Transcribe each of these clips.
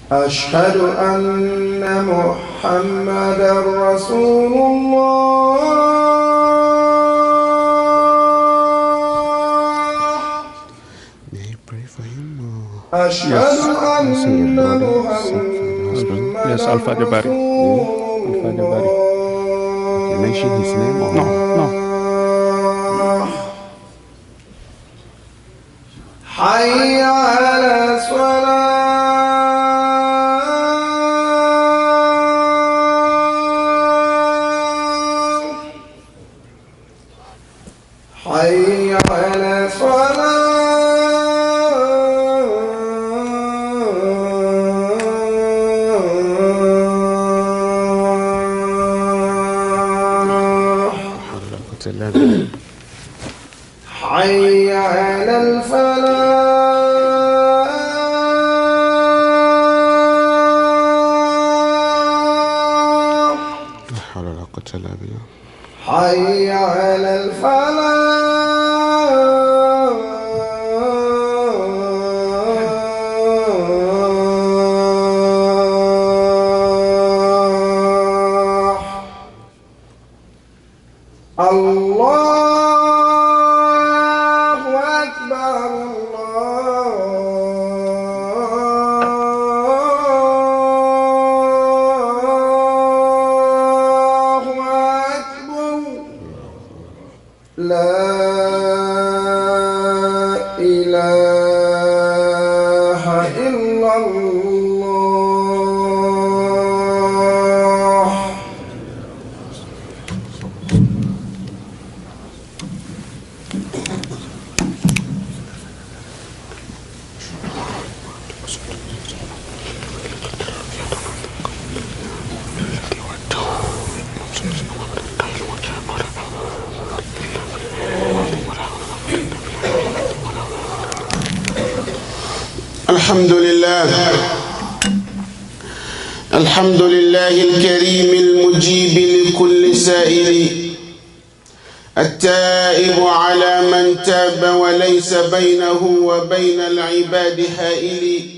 أشهد أن محمدا رسول الله. أشهد أن محمدا Yes, Alpha Debari. Alpha Debari. You mention his name or No. حي على الصلاة. حي على الصلاة. حي على الفلاح. لا حول ولا قوة إلا بالله. حي على الفلاح. الله أكبر. الله أكبر. لا إله إلا الله. الحمد لله. الحمد لله الكريم المجيب لكل سائل، التائب على من تاب وليس بينه وبين العباد حائل،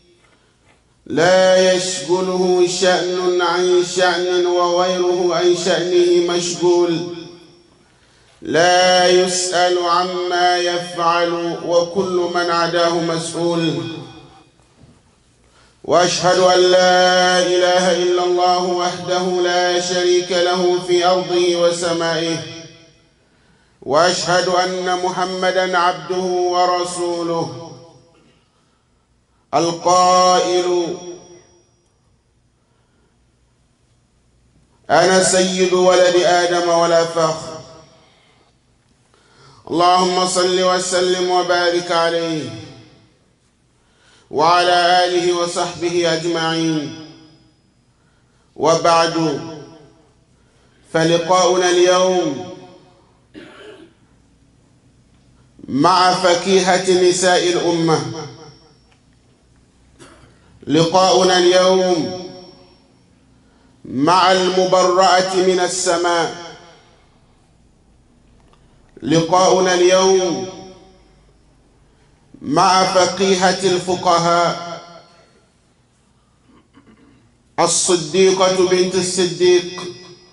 لا يشغله شأن عن شأن وغيره عن شأنه مشغول، لا يسأل عما يفعل وكل من عداه مسؤول. وأشهد أن لا إله إلا الله وحده لا شريك له في أرضه وسمائه، وأشهد أن محمدًا عبده ورسوله القائل: أنا سيد ولد آدم ولا فخر. اللهم صل وسلم وبارك عليه وعلى آله وصحبه أجمعين. وبعد، فلقاؤنا اليوم مع فكيهة نساء الأمة، لقاؤنا اليوم مع المبرأة من السماء، لقاؤنا اليوم مع فقيهة الفقهاء الصديقة بنت الصديق.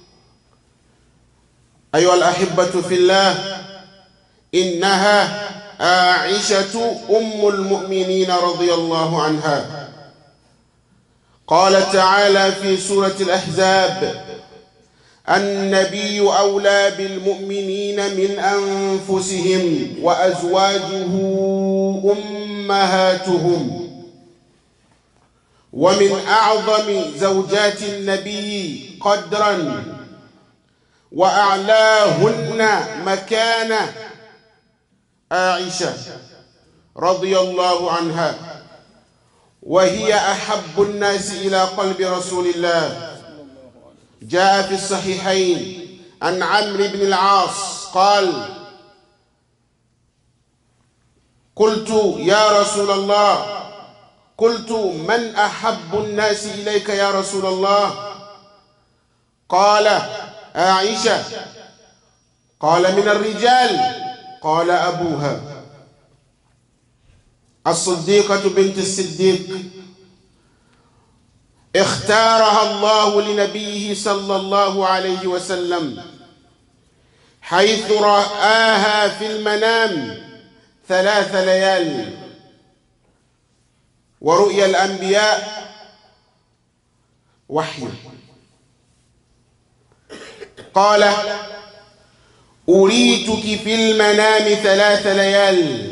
أيها الأحبة في الله، إنها عائشة أم المؤمنين رضي الله عنها. قال تعالى في سورة الأحزاب: النبي أولى بالمؤمنين من أنفسهم وأزواجه أمهاتهم. ومن أعظم زوجات النبي قدرا وأعلاهن مكانة عائشة رضي الله عنها، وهي أحب الناس إلى قلب رسول الله. جاء في الصحيحين عن عمرو بن العاص قال: قلت يا رسول الله، قلت من أحب الناس إليك يا رسول الله؟ قال: عائشة. قال: من الرجال؟ قال: أبوها. الصديقة بنت الصديق اختارها الله لنبيه صلى الله عليه وسلم، حيث رآها في المنام 3 ليال. ورؤيا الأنبياء وحي. قال: أريتك في المنام 3 ليال،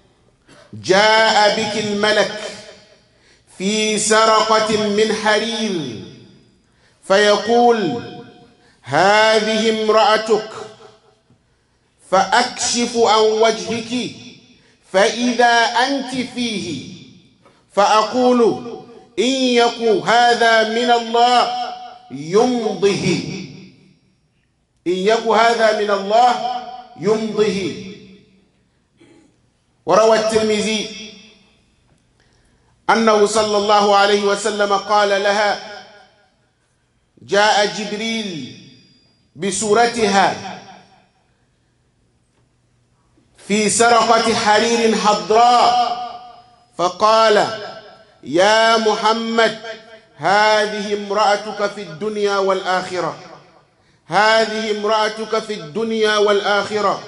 جاء بك الملك في سرقة من حرير فيقول: هذه امرأتك، فأكشف عن وجهك فإذا أنت فيه، فأقول: إن يكن هذا من الله يمضه، إن يكن هذا من الله يمضه. وروى الترمذي أنه صلى الله عليه وسلم قال لها: جاء جبريل بصورتها في سرقة حرير حضراء فقال: يا محمد، هذه امرأتك في الدنيا والآخرة، هذه امرأتك في الدنيا والآخرة.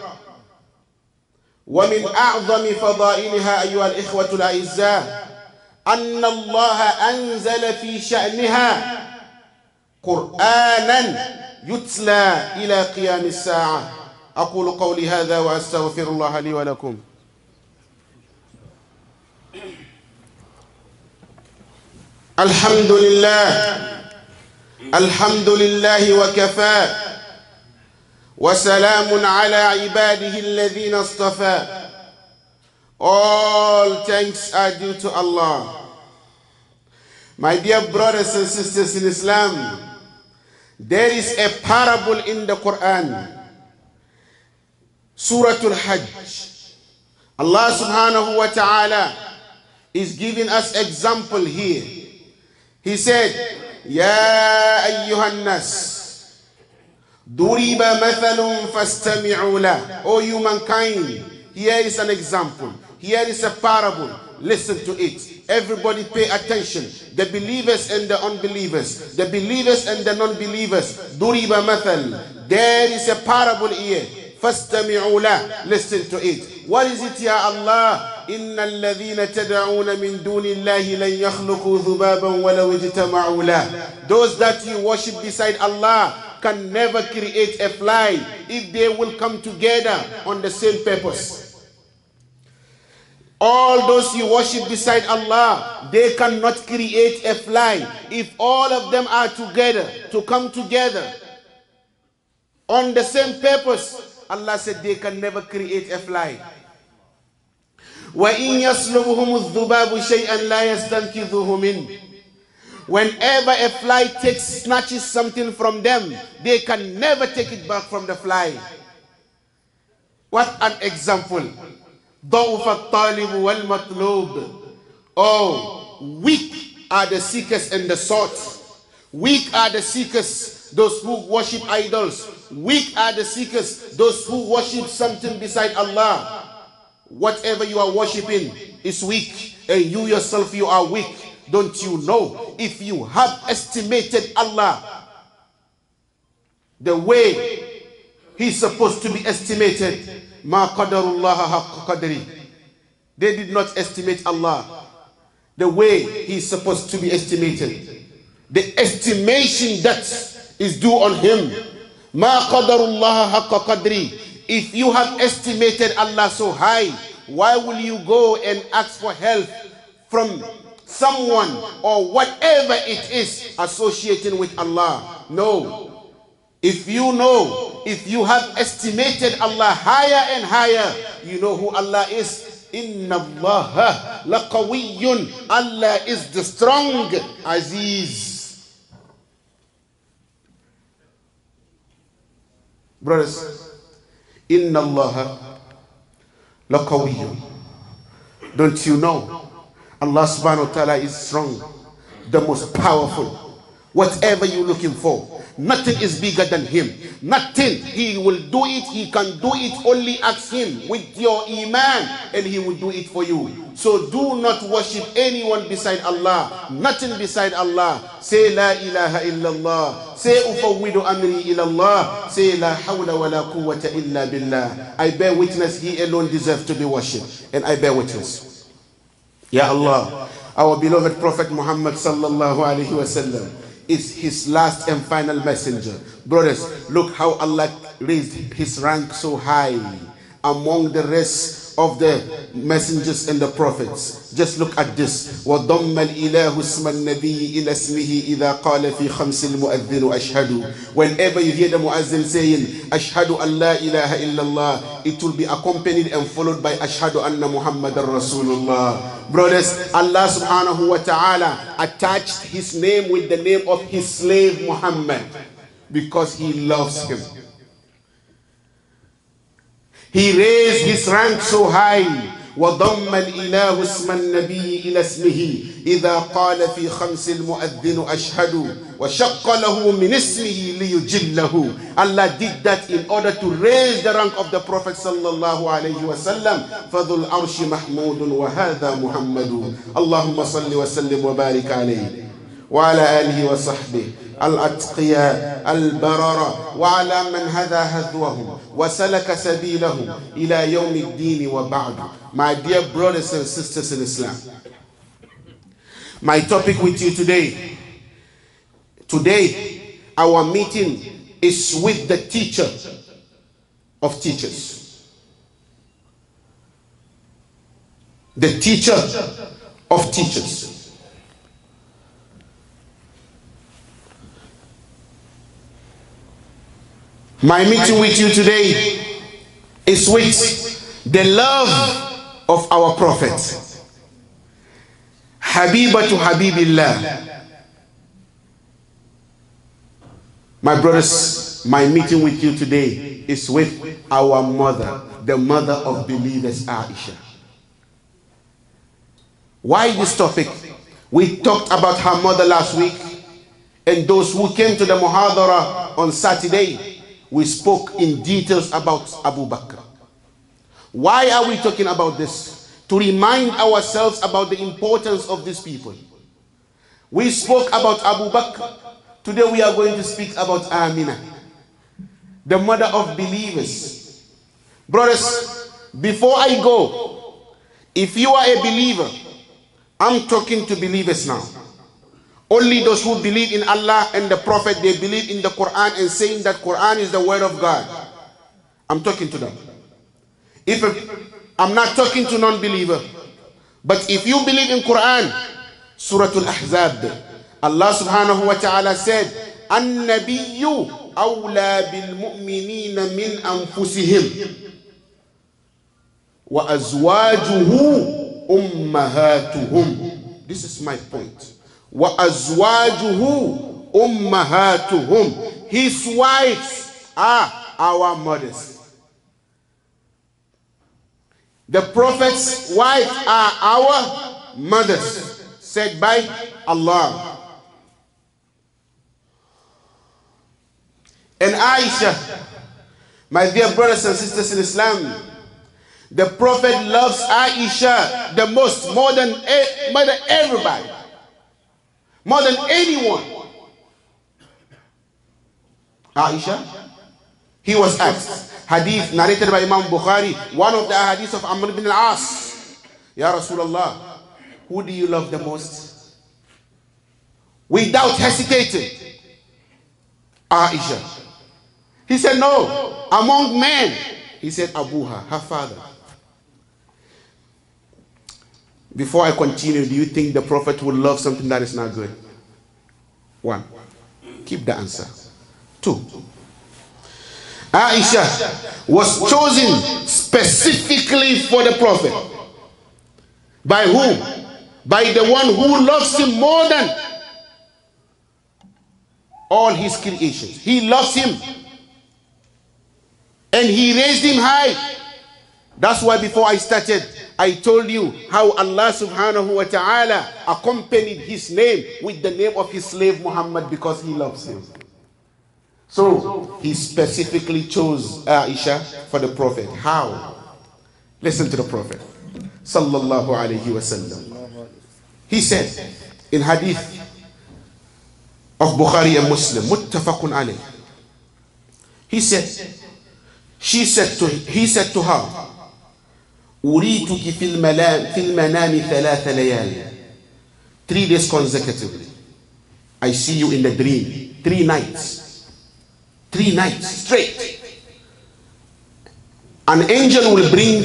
ومن أعظم فضائلها أيها الإخوة الأعزاء أن الله أنزل في شأنها قرآنا يتلى إلى قيام الساعة. أقول قولي هذا وأستغفر الله لي ولكم. الحمد لله، الحمد لله وكفى، وسلام على عباده الذين اصطفى. All thanks are due to Allah. My dear brothers and sisters in Islam, there is a parable in the Quran, Surah Al-Hajj. Allah subhanahu wa ta'ala is giving us example here. He said, Ya ayyuhan nas, duriba mathalun fastami'u la. O humankind, here is an example. Here is a parable. Listen to it. Everybody pay attention. The believers and the unbelievers. The believers and the non-believers. Duriba mathal. There is a parable here. فَاسْتَمِعُوا لَهُ. Listen to it. What is it, Ya Allah? إِنَّ الَّذِينَ تَدْعُونَ مِن دُونِ اللَّهِ لَن يَخْلُقُوا ذُبَابًا وَلَوْ اجْتَمَعُوا لَهُ. Those that you worship beside Allah can never create a fly if they will come together on the same purpose. All those you worship beside Allah, they cannot create a fly if all of them are together, to come together on the same purpose. Allah said they can never create a fly. وَإِن يَسْلُبُهُمُ الذُّبَابُ شَيْئًا لَا يَسْتَنْكِذُهُ مِنْهُ. Whenever a fly snatches something from them, they can never take it back from the fly. What an example. ضَعُفَ الطَّالِبُ وَالْمَطْلُوبُ. Oh, weak are the seekers and the sought. Weak are the seekers, those who worship idols. Weak are the seekers, those who worship something beside Allah. Whatever you are worshiping is weak, and you yourself, you are weak. Don't you know, if you have estimated Allah the way He's supposed to be estimated, ma qadarullaha haqqa qadri. They did not estimate Allah the way He's supposed to be estimated. The estimation that is due on Him, ma qadarullaha haqqa qadri. If you have estimated Allah so high, why will you go and ask for help from someone or whatever it is associating with Allah? No. If you know, if you have estimated Allah higher and higher, you know who Allah is. Inna Allah laqawiyyun. Allah is the strong Aziz. Brothers, Inna Allah laqawiyyun. Don't you know Allah subhanahu wa ta'ala is strong, the most powerful. Whatever you're looking for, Nothing is bigger than him. Nothing. He will do it. He can do it. Only ask him with your iman and he will do it for you. So do not worship anyone beside Allah. Nothing beside Allah. Say la ilaha illallah. Say ufawwidu amri ilallah. Say la hawla wa la quwwata illa billah. I bear witness he alone deserves to be worshipped. And I bear witness. Ya Allah, our beloved Prophet Muhammad sallallahu alayhi wa sallam is his last and final messenger. Brothers, look how Allah raised his rank so high among the rest of the messengers and the prophets. Just look at this. وَضَمَّ الْإِلَهُ اسْمَ النَّبِيِّ إِلَى اسْمِهِ إِذَا قَالَ فِي خَمْسِ الْمُؤَذِّنُ أَشْهَدُ. Whenever you hear the muazzin saying أَشْهَدُ أَن لَا إِلَهَ إِلَّا اللَّهِ, it will be accompanied and followed by أَشْهَدُ أَنَّ مُحَمَّدًا رَسُولُ اللَّهِ. Brothers, Allah subhanahu wa ta'ala attached his name with the name of his slave Muhammad because he loves him. He raised his rank so high. وَضَمَّ الْإِلَهُ اسْمَ النَّبِيِّ إِلَى اسْمِهِ إِذَا قَالَ فِي خَمْسِ الْمُؤَذِّنُ أَشْهَدُ وَشَقَّ لَهُ مِنْ اسْمِهِ لِيُجِلَّهُ. Allah did that in order to raise the rank of the Prophet sallallahu alayhi wa sallam. فَذُو الْعَرْشِ مَحْمُودٌ وَهَذَا مُحَمَّدٌ. اللهم صل وسلم وبارك عليه وعلى آله وصحبه الأتقياء البررة وعلى من هدى هدوهم وسلك سبيلهم إلى يوم الدين وبعد. My dear brothers and sisters in Islam, my topic with you today, our meeting is with the teacher of teachers. The teacher of teachers. My meeting with you today is with the love of our Prophet, Habibatu Habibillah. My brothers, my meeting with you today is with our mother, the mother of believers, Aisha. Why this topic? We talked about her mother last week, and those who came to the Muhadara on Saturday, we spoke in details about Abu Bakr. Why are we talking about this? To remind ourselves about the importance of these people. We spoke about Abu Bakr. Today we are going to speak about Amina, the mother of believers. Brothers, before I go, if you are a believer, I'm talking to believers now. Only those who believe in Allah and the Prophet, they believe in the Quran and saying that Quran is the word of God. I'm talking to them. I'm not talking to non-believer. But if you believe in Quran, Surah Al-Ahzab, Allah subhanahu wa ta'ala said, النَّبِيُّ أَوْلَى بِالْمُؤْمِنِينَ مِنْ أَنفُسِهِمْ وَأَزْوَاجُهُ أُمَّهَاتُهُمْ. This is my point. وَأَزْوَاجُهُ أُمَّهَاتُهُمْ. His wives are our mothers. The Prophet's wives are our mothers, said by Allah. And Aisha, my dear brothers and sisters in Islam, the Prophet loves Aisha the most, more than everybody, more than anyone. Aisha, he was asked, hadith narrated by Imam Bukhari, one of the hadiths of Amr ibn al-As, Ya Rasulullah, who do you love the most? Without hesitating, Aisha. He said, no, among men. He said, Abuha, her father. Before I continue, do you think the Prophet would love something that is not good? One, keep the answer. Two, Aisha was chosen specifically for the Prophet. By whom? By the one who loves him more than all his creations. He loves him. And he raised him high. That's why before I started, I told you how Allah subhanahu wa ta'ala accompanied his name with the name of his slave Muhammad, because he loves him. So he specifically chose Aisha for the Prophet. How? Listen to the Prophet sallallahu alayhi wasallam. He said in hadith of Bukhari and Muslim, muttafaqun alayh. He said he said to her, أريتك في المنام 3 ليال. 3 days consecutively. I see you in the dream. 3 nights. 3 nights straight. An angel will bring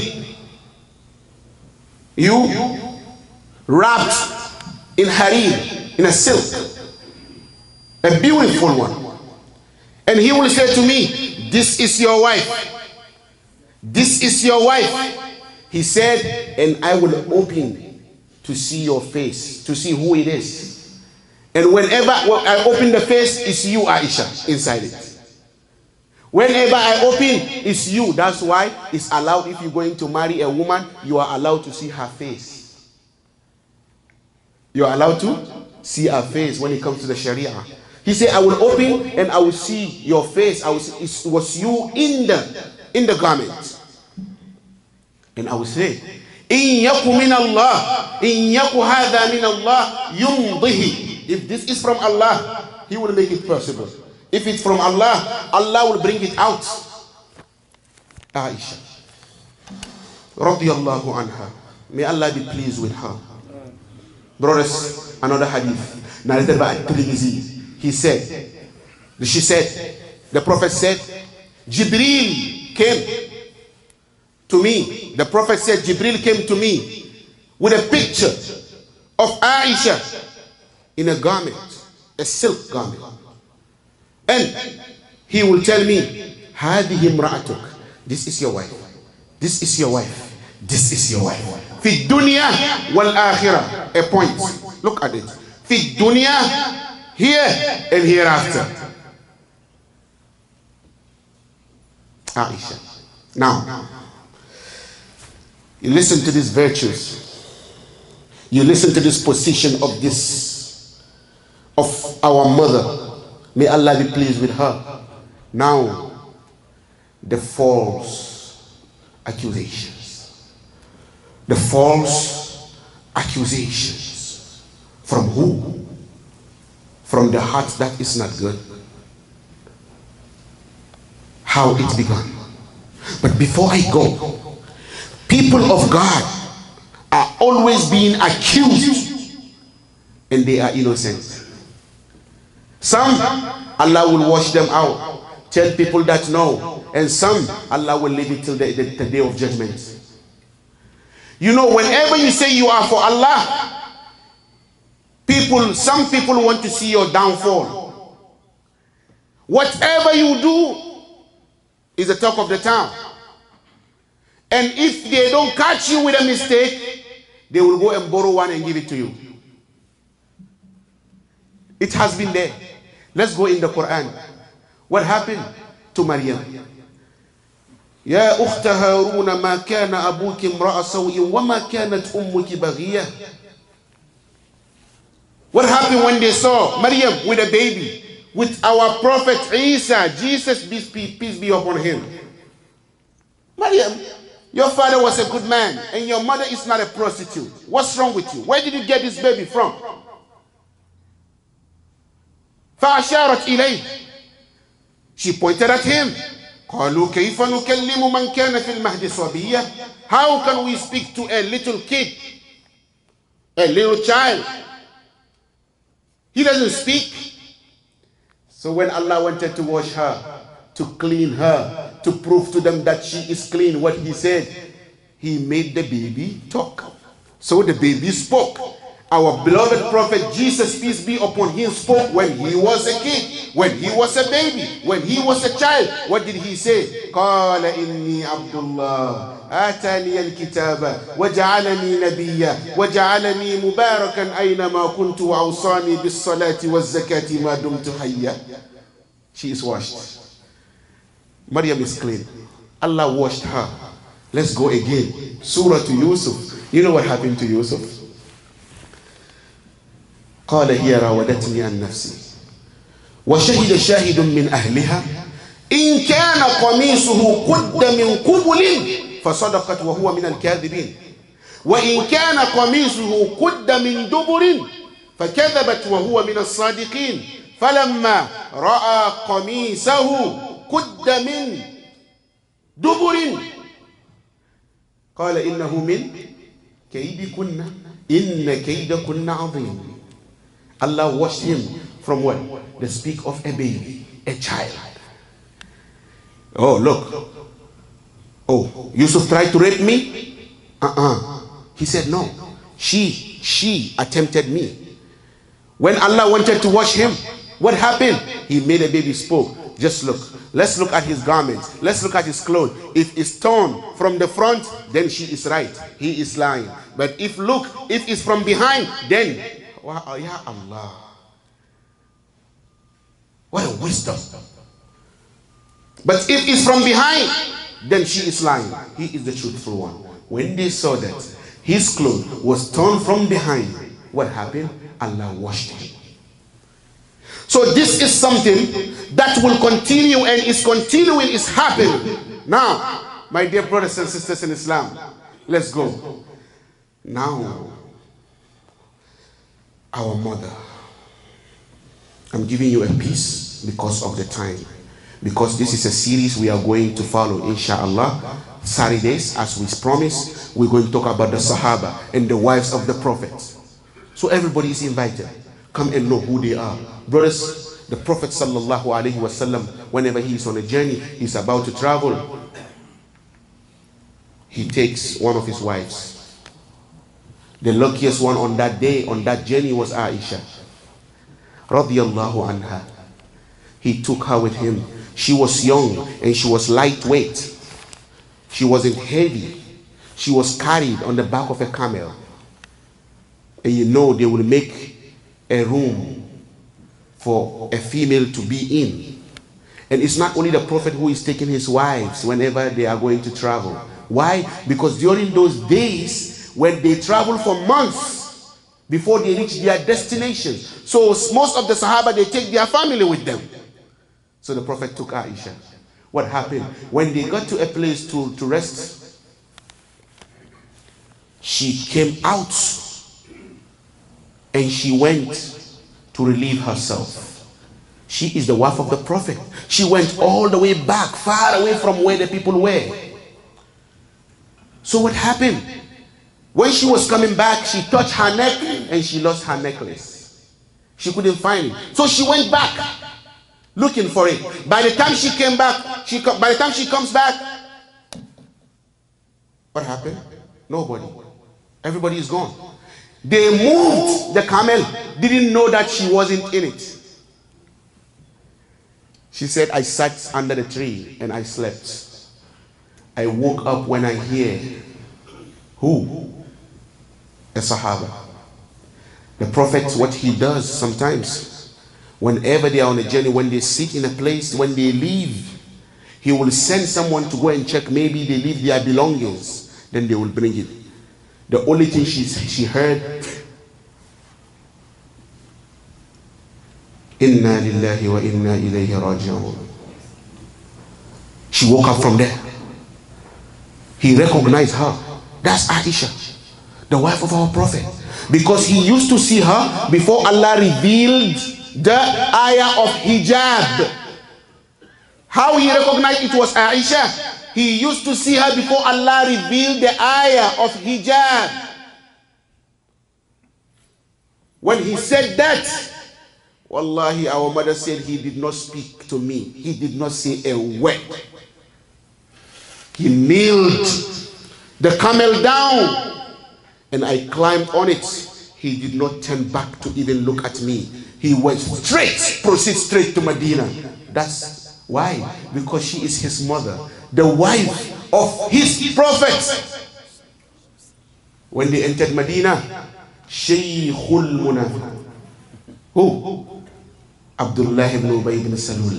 you wrapped in harir, in a silk, a beautiful one. And he will say to me, this is your wife. This is your wife. He said, and I will open to see your face, to see who it is. And whenever I open the face, it's you, Aisha, inside it. Whenever I open, it's you. That's why it's allowed, if you're going to marry a woman, you are allowed to see her face. You are allowed to see her face when it comes to the Sharia. He said, I will open and I will see your face. I will see, it was you in the garment. And I will say, إِن يَكُ مِنَ اللَّهِ إِن يَكُ هَذَا مِنَ اللَّهِ يُمْضِهِ. If this is from Allah, He will make it possible. If it's from Allah, Allah will bring it out. Aisha radiyallahu anha, may Allah be pleased with her. Brothers, another hadith narrated by At-Tirmidhi. She said, the Prophet said, Jibreel came to me. The Prophet said, Jibreel came to me with a picture of Aisha in a garment, a silk garment. And he will tell me, Hadihi imra'atuk, this is your wife. This is your wife. This is your wife. Fi dunya wal akhirah. A point. Look at it. Fi dunya, here and hereafter. Aisha. Now, you listen to these virtues. You listen to this position of our mother. May Allah be pleased with her. Now, the false accusations. The false accusations. From who? From the heart that is not good. How it began. But before I go, people of God are always being accused and they are innocent. Some, Allah will wash them out, tell people that no, and some, Allah will leave it till the day of judgment. You know, whenever you say you are for Allah, some people want to see your downfall. Whatever you do is the talk of the town. And if they don't catch you with a mistake, they will go and borrow one and give it to you. It has been there. Let's go in the Quran. What happened to Maryam? يا أخت هارون ما كان أبوك امرأ سوء وما كانت أمك بغية. What happened when they saw Maryam with a baby, with our prophet Isa, Jesus, peace be upon him? Maryam, your father was a good man and your mother is not a prostitute. What's wrong with you? Where did you get this baby from? فأشارت إليه. She pointed at him. قالوا كيف نكلم من كان في المهد صبيا. How can we speak to a little kid, a little child? He doesn't speak. So when Allah wanted to wash her, to clean her, to prove to them that she is clean, what he said, he made the baby talk. So the baby spoke. Our beloved prophet Jesus, peace be upon him, spoke when he was a kid, when he was a baby, when he was a child. What did he say? قال إني عبد الله آتاني الكتاب وجعلني نبيا وجعلني مباركا أينما كنت وأوصاني بالصلاة والزكاة ما دمت حيا. She is washed. Maryam is clean. Allah washed her. Let's go again. Surah to Yusuf. You know what happened to Yusuf? قال هي راودتني عن نفسي وشهد شاهد من أهلها إن كان قميصه قد من قبل فصدقت وهو من الكاذبين وإن كان قميصه قد من دبر فكذبت وهو من الصادقين فلما رأى قميصه قد من دبر قال إنه من كيدكن إن كيدكن عظيم. Allah washed him from what? The speak of a baby, a child. Oh, look. Oh, Yusuf tried to rape me? He said no. She attempted me. When Allah wanted to wash him, what happened? He made a baby spoke. Just look. Let's look at his garments. Let's look at his clothes. If it's torn from the front, then she is right. He is lying. But if it's from behind, then, wow, ya Allah. What a wisdom. But if it's from behind, then she is lying. He is the truthful one. When they saw that his clothes was torn from behind, what happened? Allah washed him. So this is something that will continue and is continuing, is happening. Now, my dear brothers and sisters in Islam, let's go. Now, our mother. I'm giving you a piece because of the time. Because this is a series we are going to follow, inshallah. Saturdays, as we promised, we're going to talk about the Sahaba and the wives of the Prophet. So everybody is invited. Come and know who they are. Brothers, the Prophet sallallahu alaihi wasallam, whenever he is on a journey, he's about to travel, he takes one of his wives. The luckiest one on that day, on that journey, was Aisha radiyallahu anha. He took her with him. She was young and she was lightweight. She wasn't heavy. She was carried on the back of a camel. And you know they will make a room for a female to be in. And it's not only the Prophet who is taking his wives whenever they are going to travel. Why? Because during those days when they travel for months before they reach their destination, so most of the Sahaba, they take their family with them. So the Prophet took Aisha. What happened? When they got to a place to rest, she came out and she went to relieve herself. She is the wife of the Prophet. She went all the way back, far away from where the people were. So what happened? When she was coming back, she touched her neck and she lost her necklace. She couldn't find it. So she went back looking for it. By the time she came back, by the time she comes back, what happened? Nobody. Everybody is gone. They moved the camel, didn't know that she wasn't in it. She said, I sat under the tree and I slept. I woke up when I hear who? A Sahaba. The Prophet, what he does sometimes, whenever they are on a journey, when they sit in a place, when they leave, he will send someone to go and check, maybe they leave their belongings, then they will bring it. The only thing she heard, Inna lillahi wa inna ilayhi raji'un. She woke up from there. He recognized her. That's Aisha, the wife of our Prophet. Because he used to see her before Allah revealed the ayah of hijab. How he recognized it was Aisha? He used to see her before Allah revealed the ayah of hijab. When he said that, wallahi, our mother said he did not speak to me. He did not say a word. He kneeled the camel down and I climbed on it. He did not turn back to even look at me. He went proceed straight to Medina. That's why? Because she is his mother, the wife of his prophet. When they entered Medina, Shaykhul Munafiq. Who? Abdullah ibn Ubay ibn Salul.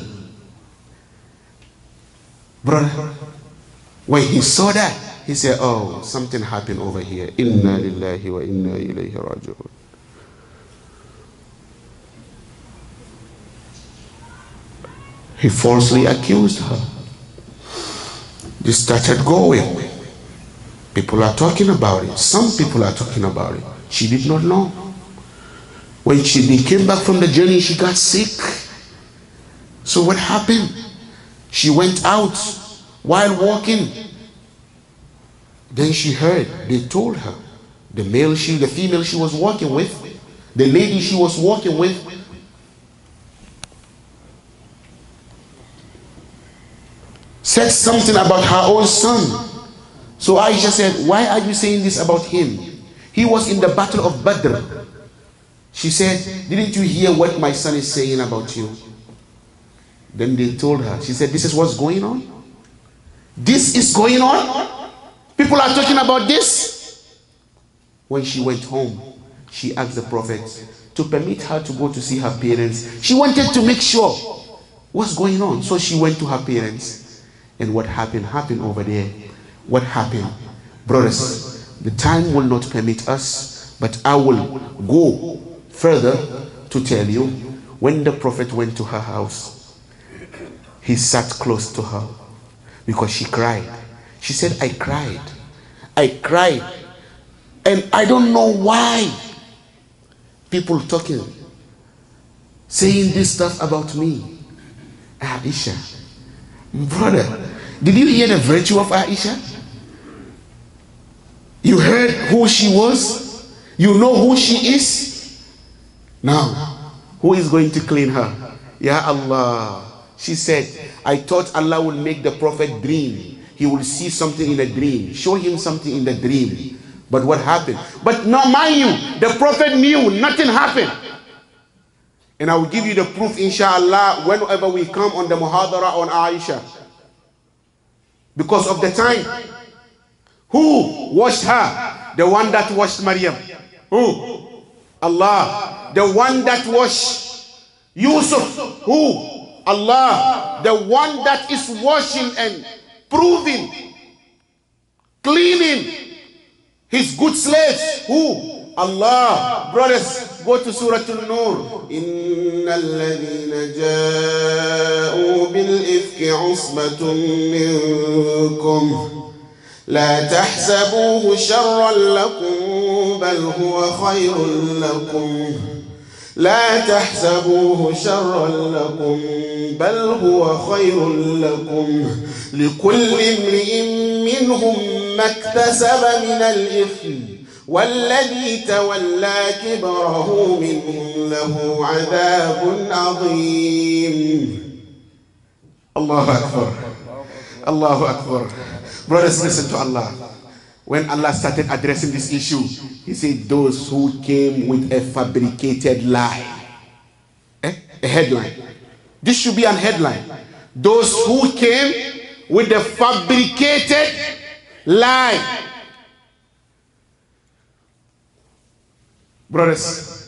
Brother, when he saw that, he said, oh, something happened over here. Inna lillahi wa inna ilayhi raji'un. He falsely accused her. This started going. People are talking about it. Some people are talking about it. She did not know. When they came back from the journey, she got sick. So what happened? She went out while walking. Then she heard, they told her, the female she was walking with, the lady she was walking with, said something about her own son. So Aisha said, why are you saying this about him? He was in the battle of Badr. She said, didn't you hear what my son is saying about you? Then they told her, she said, this is what's going on? This is going on? People are talking about this? When she went home, she asked the Prophet to permit her to go to see her parents. She wanted to make sure what's going on. So she went to her parents. And what happened over there. What happened? Brothers, the time will not permit us, but I will go further to tell you. When the Prophet went to her house, he sat close to her because she cried. She said, I cried. And I don't know why people talking, saying this stuff about me. Aisha, brother, did you hear the virtue of Aisha? You heard who she was? You know who she is? Now, who is going to clean her? Ya Allah. She said, I thought Allah would make the Prophet dream. He will see something in a dream. Show him something in the dream. But what happened? But now mind you, the Prophet knew nothing happened. And I will give you the proof, inshallah, whenever we come on the muhadara on Aisha. Because of the time. Who washed her? The one that washed Maryam. Who? Allah. The one that washed Yusuf. Who? Allah. The one that is washing and proving, cleaning his good slaves. Who? Allah. Brothers, go to Surah An-Nur. إن الذين جاءوا بالإفك عصبة منكم لا تحسبوه شرا لكم بل هو خير لكم لا تحسبوه شرا لكم بل هو خير لكم لكل امرئ منهم ما اكتسب من الإثم والذي تولى كبره منهم له عذاب عظيم. الله أكبر. الله أكبر. Brothers, listen to Allah. When Allah started addressing this issue, He said, those who came with a fabricated lie. A headline. This should be an headline. Those who came with a fabricated lie. Brothers,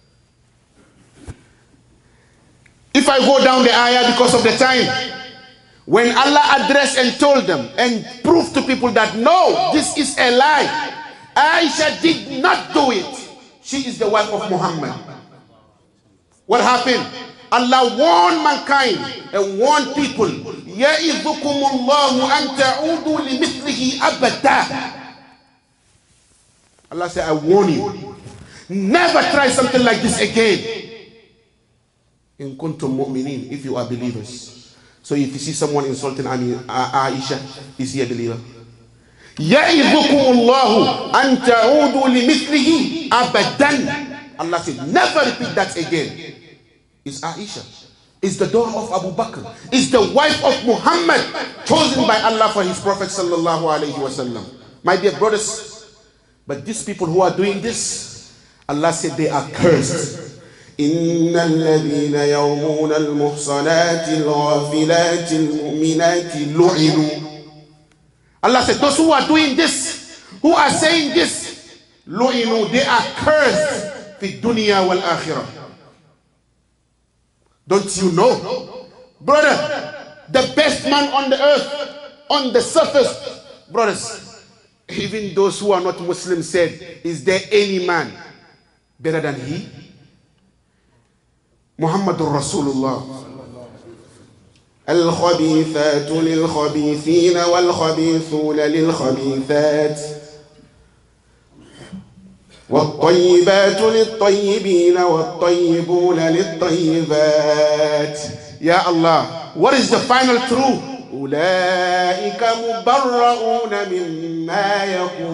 if I go down the ayah because of the time, when Allah addressed and told them and proved to people that no, this is a lie, Aisha did not do it. She is the wife of Muhammad. What happened? Allah warned mankind and warned people. يَإِذُكُمُ اللَّهُ أَن تَعُودُوا لِمِثْلِهِ أَبَدًا. Allah said, I warn you. Never try something like this again. In kuntum mu'minin, if you are believers. So if you see someone insulting Aisha, is he a believer? يَعِظُكُمُ اللَّهُ أَن تَعُودُوا لِمِثْلِهِ أَبَدًا. Allah said, never repeat that again. It's Aisha. It's the daughter of Abu Bakr. It's the wife of Muhammad, chosen by Allah for his Prophet sallallahu alayhi wa sallam. My dear brothers, but these people who are doing this, Allah said they are cursed. إن الذين يرمون المحصنات الغافلات المؤمنات لعنوا. Allah said those who are doing this, who are saying this, لعنوا, they are cursed في الدنيا والآخرة. Don't you know, brother, the best man on the earth, on the surface, brothers, even those who are not Muslims said, is there any man better than he? Muhammadur Rasulullah. الخبيثات للخبيثين والخبيثون للخبيثات والطيبات للطيبين والطيبون للطيبات. Ya Allah, what is the final truth? أولئك مبرؤون مما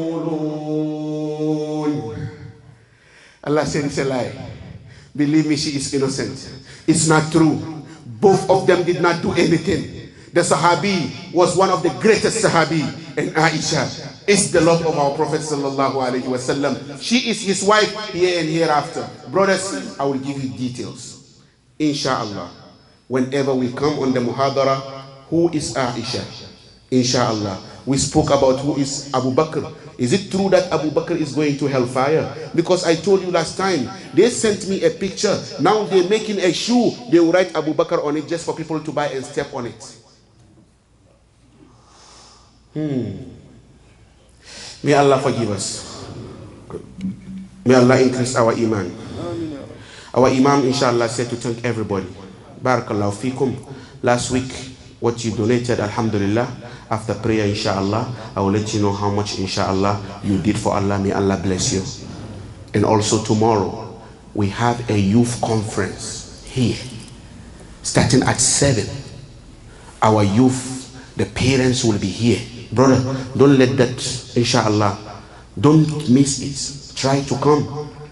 يقولون. Allah said it's a lie. Believe me, she is innocent. It's not true. Both of them did not do anything. The Sahabi was one of the greatest Sahabi, and Aisha is the love of our Prophet sallallahu alaihi wasallam. She is his wife here and hereafter. Brothers, I will give you details, inshallah, whenever we come on the muhadara. Who is Aisha? Inshallah. We spoke about who is Abu Bakr. Is it true that Abu Bakr is going to hellfire? Because I told you last time, they sent me a picture. Now they're making a shoe. They will write Abu Bakr on it just for people to buy and step on it. May Allah forgive us. May Allah increase our iman. Our Imam, inshallah, said to thank everybody. Barakallahu fikum. Last week, what you donated, alhamdulillah. After prayer, inshallah, I will let you know how much, inshallah, you did for Allah. May Allah bless you. And also tomorrow, we have a youth conference here, starting at 7. Our youth, the parents will be here. Brother, don't let that, inshallah, don't miss it. Try to come.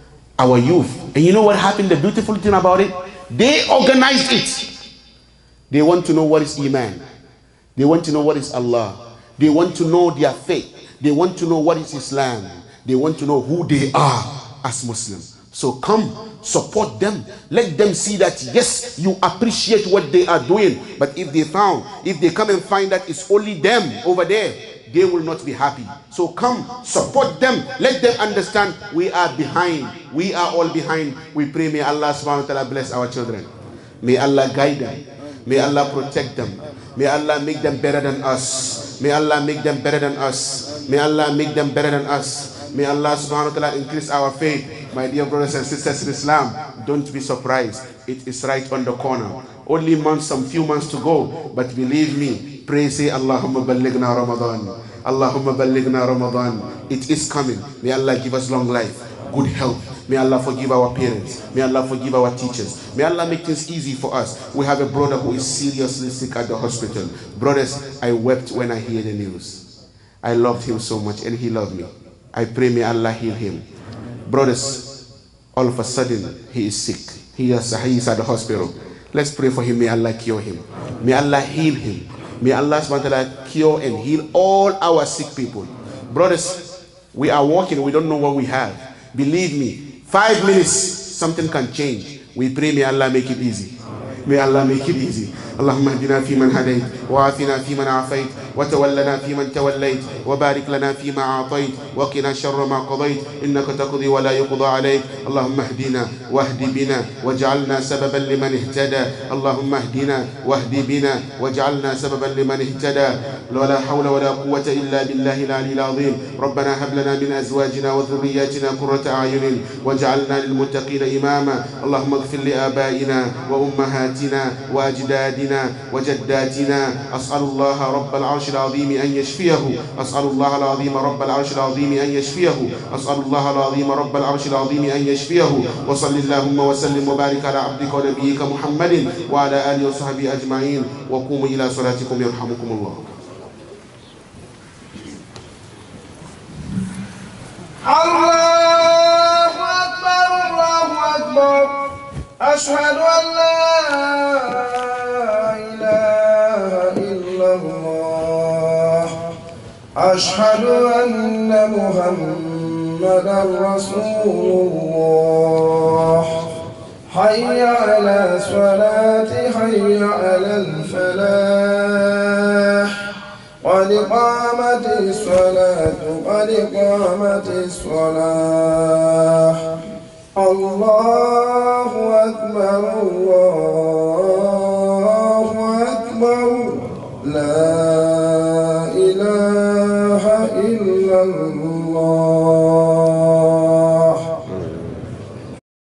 Our youth. And you know what happened? The beautiful thing about it? They organized it. They want to know what is Iman. They want to know what is Allah. They want to know their faith. They want to know what is Islam. They want to know who they are as Muslims. So come, support them. Let them see that, yes, you appreciate what they are doing. But if they come and find that it's only them over there, they will not be happy. So come, support them. Let them understand we are behind. We are all behind. We pray, may Allah subhanahu wa ta'ala bless our children. May Allah guide them. May Allah protect them. May Allah make them better than us. May Allah make them better than us. May Allah make them better than us. May Allah subhanahu wa ta'ala increase our faith. My dear brothers and sisters in Islam, don't be surprised. It is right on the corner. Only some few months to go. But believe me, pray, say, Allahumma ballighna Ramadan. Allahumma ballighna Ramadan. It is coming. May Allah give us long life, good health. May Allah forgive our parents. May Allah forgive our teachers. May Allah make things easy for us. We have a brother who is seriously sick at the hospital. Brothers, I wept when I heard the news. I loved him so much and he loved me. I pray may Allah heal him. Brothers, all of a sudden he is sick. He is at the hospital. Let's pray for him. May Allah cure him. May Allah heal him. May Allah subhanahu wa ta'ala cure and heal all our sick people. Brothers, we are walking. We don't know what we have. Believe me, 5 minutes, something can change. We pray, may Allah make it easy. May Allah make it easy. اللهم اهدنا فيمن هديت وعافنا فيمن عافيت وتولنا فيمن توليت وبارك لنا فيما أعطيت وقنا شر ما قضيت إنك تقضي ولا يقضى عليك. اللهم اهدنا واهد بنا واجعلنا سببا لمن اهتدى. اللهم اهدنا واهد بنا واجعلنا سببا لمن اهتدى. ولا حول ولا قوة إلا بالله العلي العظيم. ربنا هب لنا من أزواجنا وذرياتنا قرة أعين واجعلنا للمتقين إماما. اللهم اغفر لآبائنا وأمهاتنا وأجدادنا وجداتنا. أسأل الله رب العرش العظيم أن يشفيه. أسأل الله العظيم رب العرش العظيم أن يشفيه. أسأل الله العظيم رب العرش العظيم أن يشفيه. وصل اللهم وسلم وبارك على عبدك ونبيك محمد وعلى آله وصحبه أجمعين. وقوموا إلى صلاتكم يرحمكم الله. الله أكبر الله أكبر. أشهد أن لا إله إلا الله. أشهد أن محمدا رسول الله. حي على الصلاة حي على الفلاح. قد قامت الصلاة قد قامت الصلاة. الله أكبر الله